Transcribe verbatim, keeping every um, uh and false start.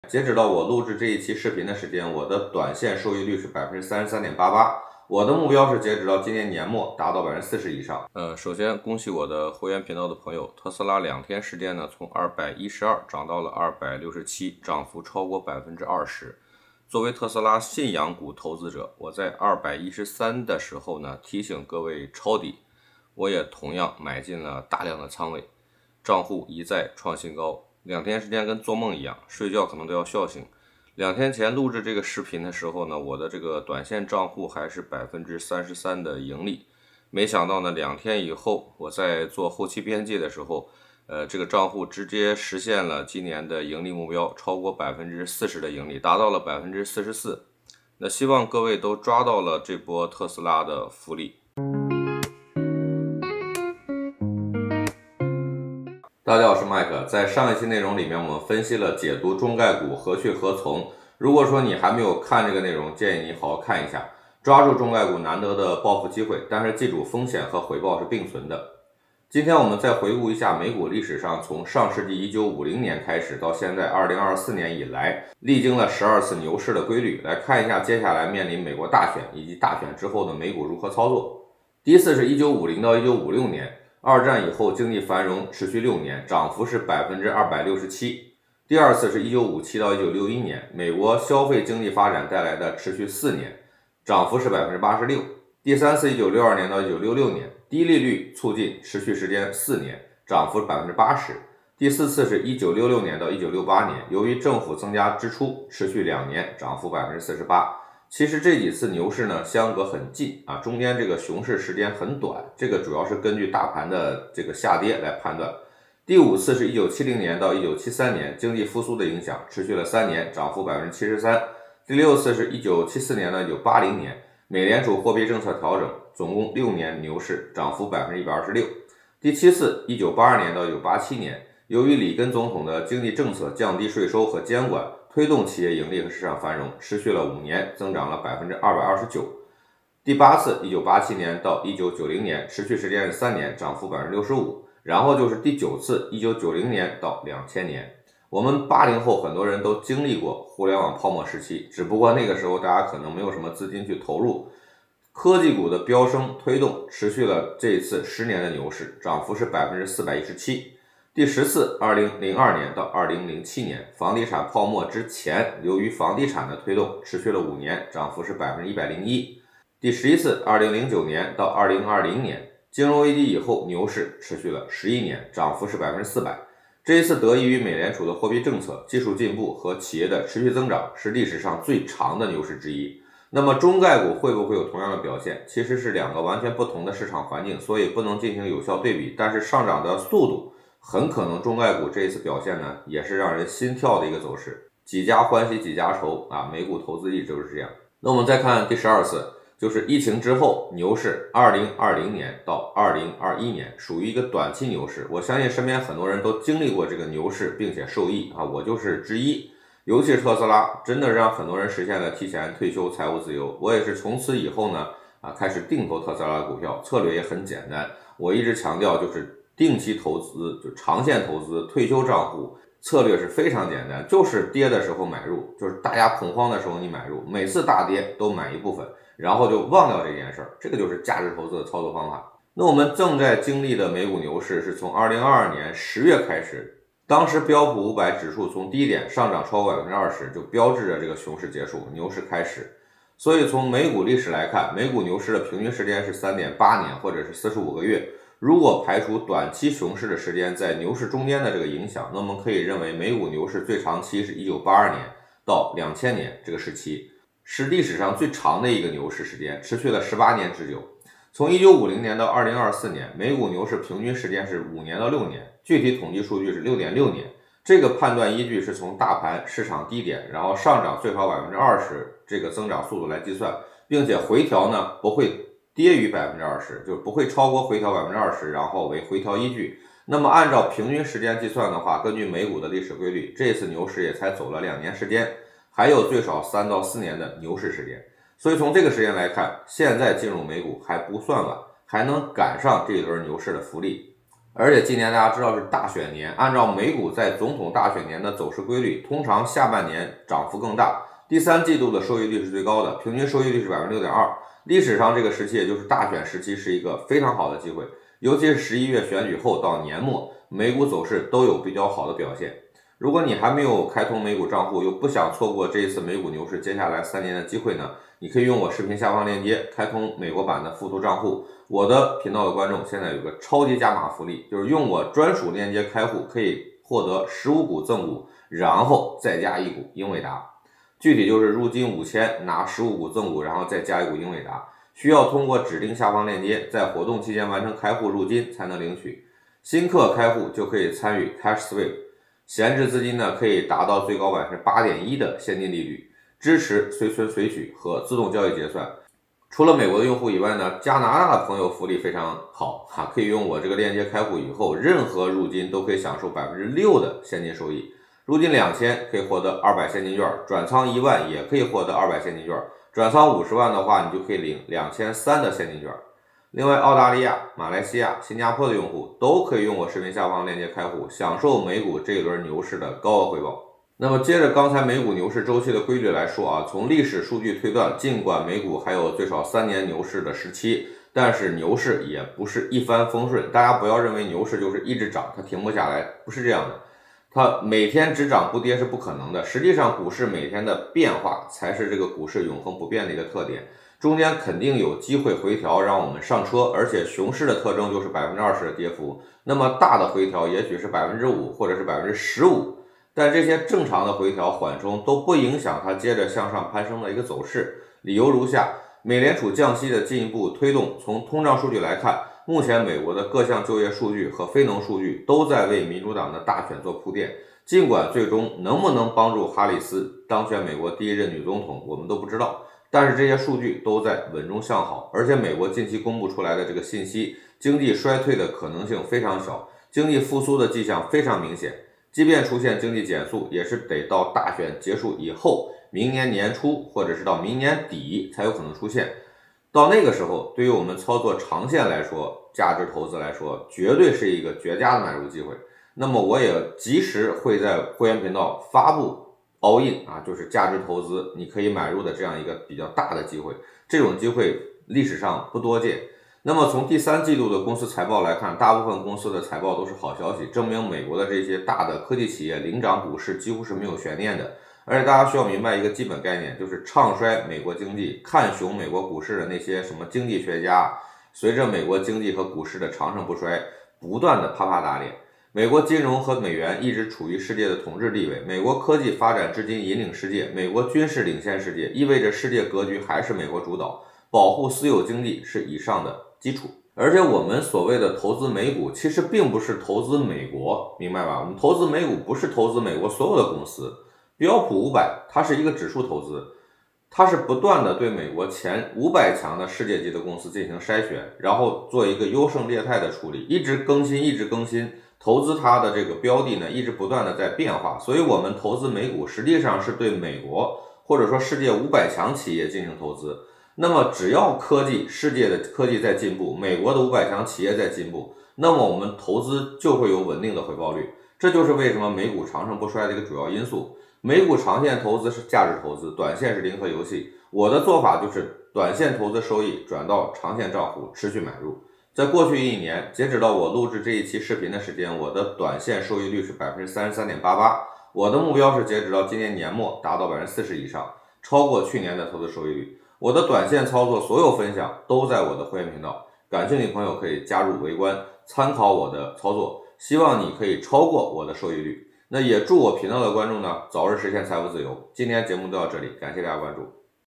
截止到我录制这一期视频的时间，我的短线收益率是 百分之三十三点八八， 我的目标是截止到今年年末达到 百分之四十 以上。呃，首先恭喜我的会员频道的朋友，特斯拉两天时间呢，从二百一十二涨到了二百六十七，涨幅超过 百分之二十。作为特斯拉信仰股投资者，我在二百一十三的时候呢，提醒各位抄底，我也同样买进了大量的仓位，账户一再创新高。两天时间跟做梦一样，睡觉可能都要笑醒。两天前录制这个视频的时候呢，我的这个短线账户还是 百分之三十三 的盈利。没想到呢，两天以后我在做后期编辑的时候，呃，这个账户直接实现了今年的盈利目标，超过 百分之四十 的盈利，达到了 百分之四十四。那希望各位都抓到了这波特斯拉的福利。大家好，我是麦克。在上一期内容里面，我们分析了解读中概股何去何从。如果说你还没有看这个内容，建议你好好看一下，抓住中概股难得的暴富机会。但是记住，风险和回报是并存的。今天我们再回顾一下美股历史上，从上世纪一九五零年开始到现在二零二四年以来，历经了十二次牛市的规律，来看一下接下来面临美国大选以及大选之后的美股如何操作。第一次是一九五零到一九五六年。二战以后经济繁荣持续六年，涨幅是 百分之二百六十七。第二次是一九五七到一九六一年，美国消费经济发展带来的持续四年，涨幅是 百分之八十六。第三次一九六二年到一九六六年，低利率促进持续时间四年，涨幅 百分之八十。第四次是一九六六年到一九六八年，由于政府增加支出，持续两年，涨幅 百分之四十八。其实这几次牛市呢相隔很近啊，中间这个熊市时间很短，这个主要是根据大盘的这个下跌来判断。第五次是一九七零年到一九七三年，经济复苏的影响持续了三年，涨幅 百分之七十三。第六次是一九七四年到一九八零年，美联储货币政策调整，总共六年牛市，涨幅 百分之一百二十六。第七次一九八二年到一九八七年，由于里根总统的经济政策降低税收和监管，推动企业盈利和市场繁荣，持续了五年，增长了 百分之二百二十九。第八次一九八七年到一九九零年，持续时间是三年，涨幅 百分之六十五。然后就是第九次一九九零年到两千年。我们八零后很多人都经历过互联网泡沫时期，只不过那个时候大家可能没有什么资金去投入。科技股的飙升推动持续了这一次十年的牛市，涨幅是 百分之四百一十七。第十次二零零二年到二零零七年，房地产泡沫之前，由于房地产的推动持续了五年，涨幅是 百分之一百零一。第十一次二零零九年到二零二零年，金融危机以后牛市持续了十一年，涨幅是 百分之四百。这一次得益于美联储的货币政策、技术进步和企业的持续增长，是历史上最长的牛市之一。那么中概股会不会有同样的表现？其实是两个完全不同的市场环境，所以不能进行有效对比，但是上涨的速度很可能中概股这一次表现呢，也是让人心跳的一个走势，几家欢喜几家愁啊！美股投资一直都是这样。那我们再看第十二次，就是疫情之后牛市，二零二零年到二零二一年，属于一个短期牛市。我相信身边很多人都经历过这个牛市，并且受益啊，我就是之一。尤其是特斯拉，真的让很多人实现了提前退休、财务自由。我也是从此以后呢，啊，开始定投特斯拉的股票，策略也很简单。我一直强调就是定期投资，就长线投资，退休账户策略是非常简单，就是跌的时候买入，就是大家恐慌的时候你买入，每次大跌都买一部分，然后就忘掉这件事儿，这个就是价值投资的操作方法。那我们正在经历的美股牛市是从二零二二年十月开始，当时标普五百指数从低点上涨超过 百分之二十， 就标志着这个熊市结束，牛市开始。所以从美股历史来看，美股牛市的平均时间是 三点八年或者是四十五个月。如果排除短期熊市的时间在牛市中间的这个影响，那我们可以认为美股牛市最长期是一九八二年到两千年这个时期，是历史上最长的一个牛市时间，持续了十八年之久。从一九五零年到二零二四年，美股牛市平均时间是五年到六年，具体统计数据是 六点六年。这个判断依据是从大盘市场低点，然后上涨最少 百分之二十 这个增长速度来计算，并且回调呢不会跌于 百分之二十， 就不会超过回调 百分之二十， 然后为回调依据。那么按照平均时间计算的话，根据美股的历史规律，这次牛市也才走了两年时间，还有最少三到四年的牛市时间。所以从这个时间来看，现在进入美股还不算晚，还能赶上这一轮牛市的福利。 而且今年大家知道是大选年，按照美股在总统大选年的走势规律，通常下半年涨幅更大，第三季度的收益率是最高的，平均收益率是 百分之六点二。历史上这个时期也就是大选时期是一个非常好的机会，尤其是十一月选举后到年末，美股走势都有比较好的表现。如果你还没有开通美股账户，又不想错过这一次美股牛市接下来三年的机会呢，你可以用我视频下方链接开通美国版的富途账户。我的频道的观众现在有个超级加码福利，就是用我专属链接开户可以获得十五股赠股，然后再加一股英伟达。具体就是入金五千拿十五股赠股，然后再加一股英伟达。需要通过指定下方链接，在活动期间完成开户入金才能领取。新客开户就可以参与 Cash Sweep， 闲置资金呢可以达到最高 百分之八点一 的现金利率，支持随存随取和自动交易结算。除了美国的用户以外呢，加拿大的朋友福利非常好哈，可以用我这个链接开户以后，任何入金都可以享受 百分之六 的现金收益。入金两千可以获得二百现金券，转仓一万也可以获得二百现金券，转仓五十万的话，你就可以领两千三百的现金券。另外，澳大利亚、马来西亚、新加坡的用户都可以用我视频下方链接开户，享受美股这一轮牛市的高额回报。那么接着刚才美股牛市周期的规律来说啊，从历史数据推断，尽管美股还有最少三年牛市的时期，但是牛市也不是一帆风顺。大家不要认为牛市就是一直涨，它停不下来，不是这样的。它每天只涨不跌是不可能的，实际上股市每天的变化才是这个股市永恒不变的一个特点，中间肯定有机会回调让我们上车，而且熊市的特征就是 百分之二十 的跌幅，那么大的回调也许是 百分之五 或者是 百分之十五， 但这些正常的回调缓冲都不影响它接着向上攀升的一个走势。理由如下，美联储降息的进一步推动，从通胀数据来看，目前美国的各项就业数据和非农数据都在为民主党的大选做铺垫，尽管最终能不能帮助哈里斯当选美国第一任女总统我们都不知道，但是这些数据都在稳中向好，而且美国近期公布出来的这个信息，经济衰退的可能性非常小，经济复苏的迹象非常明显，即便出现经济减速，也是得到大选结束以后，明年年初或者是到明年底才有可能出现。到那个时候，对于我们操作长线来说，价值投资来说，绝对是一个绝佳的买入机会。那么我也及时会在会员频道发布 all in 啊，就是价值投资你可以买入的这样一个比较大的机会，这种机会历史上不多见。那么从第三季度的公司财报来看，大部分公司的财报都是好消息，证明美国的这些大的科技企业领涨股市几乎是没有悬念的。而且大家需要明白一个基本概念，就是唱衰美国经济、看熊美国股市的那些什么经济学家，随着美国经济和股市的长盛不衰，不断的啪啪打脸。美国金融和美元一直处于世界的统治地位，美国科技发展至今引领世界，美国军事领先世界，意味着世界格局还是美国主导，保护私有经济是以上的基础。而且我们所谓的投资美股，其实并不是投资美国，明白吧？我们投资美股不是投资美国所有的公司，标普五百它是一个指数投资，它是不断的对美国前五百强的世界级的公司进行筛选，然后做一个优胜劣汰的处理，一直更新一直更新，投资它的这个标的呢一直不断的在变化。所以我们投资美股实际上是对美国或者说世界五百强企业进行投资。那么只要科技世界的科技在进步，美国的五百强企业在进步，那么我们投资就会有稳定的回报率，这就是为什么美股长盛不衰的一个主要因素。美股长线投资是价值投资，短线是零和游戏。我的做法就是短线投资收益转到长线账户持续买入。在过去一年，截止到我录制这一期视频的时间，我的短线收益率是 百分之三十三点八八， 我的目标是截止到今年年末达到 百分之四十 以上，超过去年的投资收益率。我的短线操作所有分享都在我的会员频道，感兴趣的朋友可以加入围观，参考我的操作，希望你可以超过我的收益率。那也祝我频道的观众呢早日实现财富自由。今天节目就到这里，感谢大家关注。